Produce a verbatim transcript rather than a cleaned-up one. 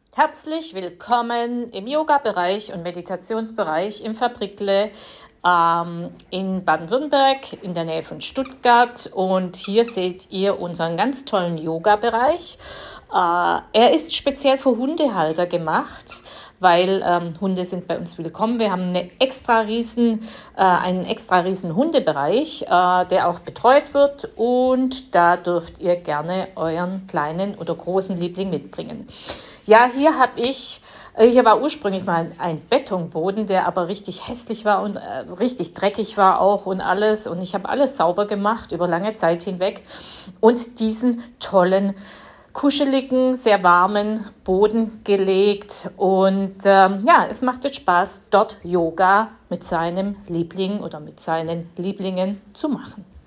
Herzlich willkommen im Yoga-Bereich und Meditationsbereich im Fabrikle ähm, in Baden-Württemberg in der Nähe von Stuttgart. Und hier seht ihr unseren ganz tollen Yoga-Bereich. Äh, er ist speziell für Hundehalter gemacht, weil ähm, Hunde sind bei uns willkommen. Wir haben eine extra riesen, äh, einen extra riesen Hundebereich, äh, der auch betreut wird, und da dürft ihr gerne euren kleinen oder großen Liebling mitbringen. Ja, hier habe ich, äh, hier war ursprünglich mal ein Betonboden, der aber richtig hässlich war und äh, richtig dreckig war auch und alles. Und ich habe alles sauber gemacht über lange Zeit hinweg und diesen tollen, kuscheligen, sehr warmen Boden gelegt. Und ähm, ja, es macht jetzt Spaß, dort Yoga mit seinem Liebling oder mit seinen Lieblingen zu machen.